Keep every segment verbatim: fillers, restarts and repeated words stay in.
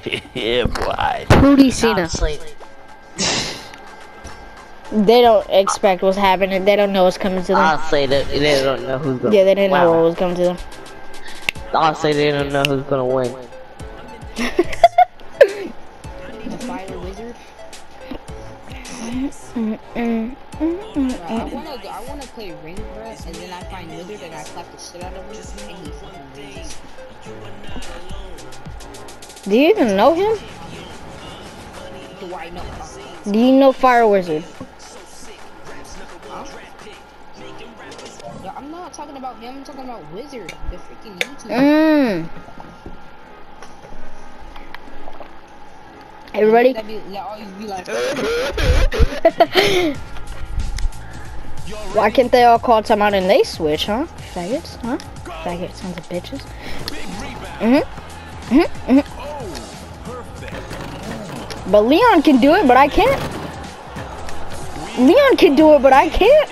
Yeah, boy. Rudy Cena. Honestly. They don't expect what's happening. They don't know what's coming to them. Honestly, they, they don't know who's gonna. Yeah, they didn't wow. know what was coming to them. Honestly, they don't know who's gonna win. The fire wizard. Mm, mm, mm, mm, Bro, I wanna go, I wanna play ring, bro, and then I find wizard and I clap the shit out of him, and he fucking wins. Do you even know him? Do I know? Do you know Fire Wizard? Huh? Yeah, I'm not talking about him. I'm talking about Wizard, the freaking YouTuber. Mmm. Everybody? That be, that always be like, Why can't they all call time out and they switch, huh? Faggots, huh? Faggot sons of bitches. Mm-hmm. Mm-hmm. Mm-hmm. But Leon can do it, but I can't. Leon can do it, but I can't.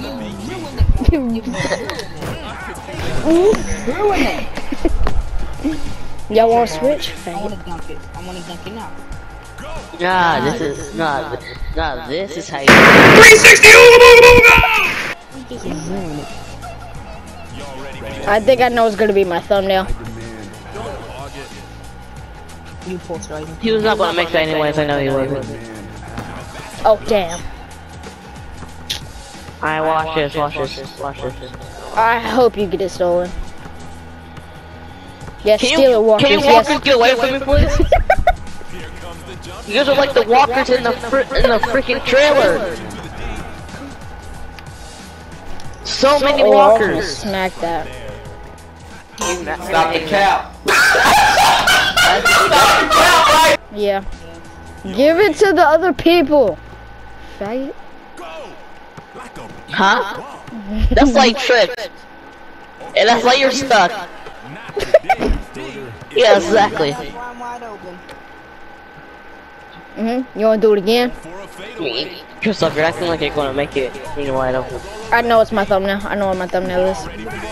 ruin it. Y'all want to switch? I wanna dunk it. I wanna dunk it now. Nah, this is nah, nah. This is how you. three sixty. Just ruin it. I think I know it's gonna be my thumbnail. You post right. He was not gonna make that anyways. I know he wasn't. Oh damn! Alright, watch this. Watch this. Watch this. I hope you get it stolen. Yeah, Can steal you, it, Walkers. can you Yes. walkers get away from me, please? You guys are like the walkers in the fr in the freaking trailer. So many Oh, I was gonna walkers. smack that. Stop the cap. Yeah. Give it to the other people. Faggot. Huh? That's like trick. And that's like you're stuck. Yeah, exactly. That's why I'm wide open. Mhm. You wanna do it again? Christoph, you're acting like you're gonna make it. You know wide open. I know it's my thumbnail. I know what my thumbnail is.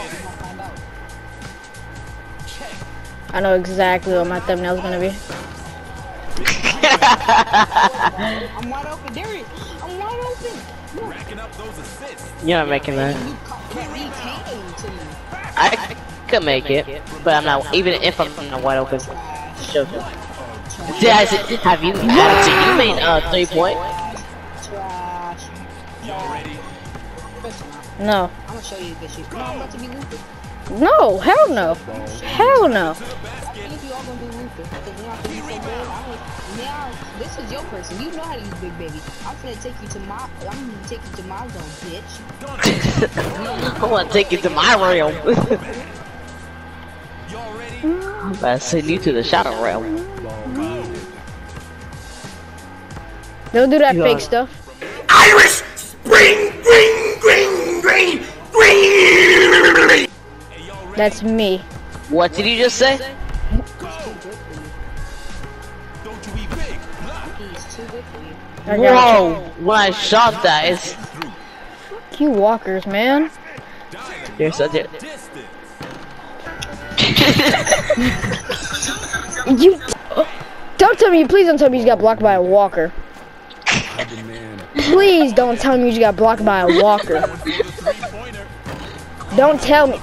I know exactly what my thumbnail is gonna be. I'm wide open, Darius. I'm wide open. You're not making that. You came to me. I could make it, but I'm not. Even if I'm not wide open. Show you. Did I see, have you? Have you made a uh, three point? Trash. Trash. No. I'm gonna show you this shit. No, I'm about to be Luther. No. Hell no. Hell no. I think you all gonna be Luther. Because now I'm so good. I'm like, now this is your person. You know how to use Big Baby. I'm gonna take you to my. I'm gonna take you to my zone, bitch. I want to take you to my realm. I'm about to send you to the shadow realm. Don't do that You fake are- stuff. Iris, spring, green, green, green, green. That's me. What did you just say? He's too good for you. I got Whoa! When I shot that, it's you walkers, man. you're such a. You. Don't tell me. Please don't tell me you got blocked by a walker. Please don't tell me you just got blocked by a walker. Don't tell me.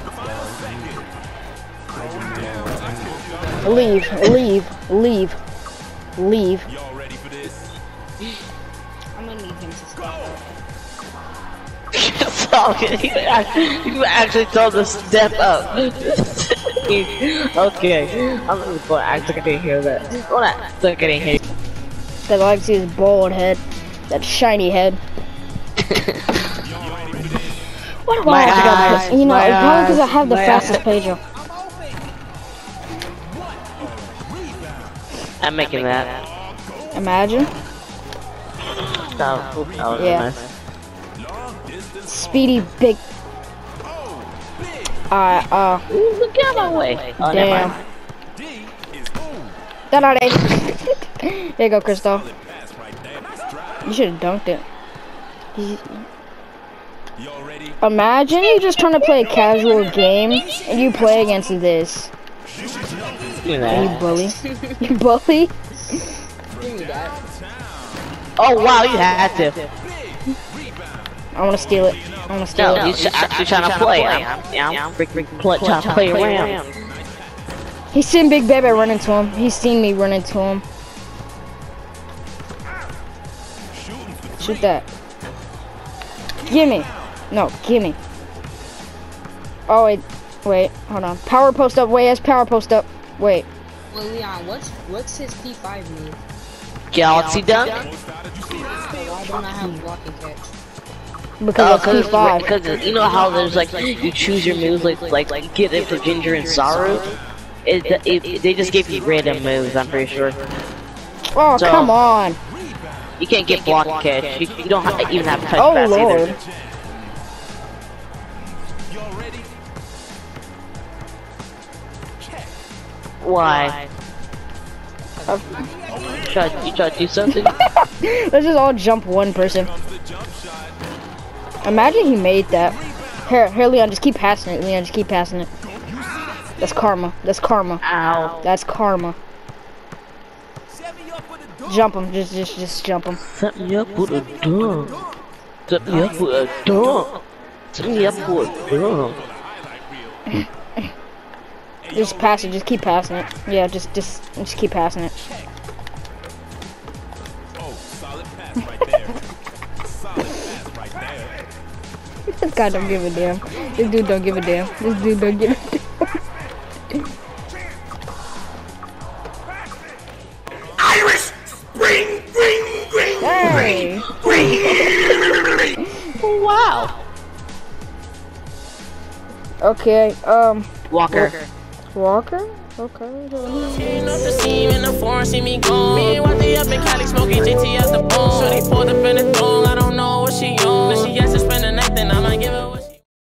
Leave, leave, leave, leave. I'm gonna need him to stop. Stop it. You actually, you actually told us to step up. Okay, I'm going to act like I didn't hear that. I'm going to act like I didn't hear. That I like to see his bald head, that shiny head. Why do I have to go eyes, this? You know, my it's probably because I eyes, have the my fastest eyes. page up. I'm making that. Imagine. Stop. That was Yeah. nice. Speedy big. Alright, uh, Look out my way. Oh, never damn. mind. Da da da. There you go, Crystal. You should have dunked it. You- Imagine you just trying to play a casual game and you play against this. Give me You that. bully. You bully. Give me that. Oh wow, you had to. I want to steal it. I want to steal No, it. he's actually trying to play. I'm, yeah, I'm freaking pl trying to play around. He's seen Big Baby run into him. He's seen me run into him. Shoot that. Gimme. No, gimme. Oh, wait. Wait, hold on. Power post up. Wait, yes, power post up. Wait. Well, Leon, what's what's his P five move? Galaxy dunk? Why don't I have blocking catch? Because Oh, it's P five. because you know how there's like you choose your moves like like you get it for Ginger and Saru. It, it, it they just gave you random moves. I'm pretty sure. Oh, So- come on. You can't get block and catch. You, you don't have, even have touch Oh, pass Lord. either. Why? Uh, You try, you try to do something? Let's just all jump one person. Imagine he made that. Here, here, Leon, just keep passing it. Leon, just keep passing it. That's karma. That's karma. Ow. That's karma. Jump him. Just, just, just jump him. Set me up with a dunk. Set me up with a dunk. Set me up with a dunk. Just pass it. Just keep passing it. Yeah, just, just, just keep passing it. This guy don't give a damn. This dude don't give a damn. This dude don't give a damn. Irish spring, green, green, Hey. green. Wow. Okay. Um. Walker. Walker. Okay. Up the scene in the forest, see me gone. Me and Wifey up in Cali smoking J T out the bone.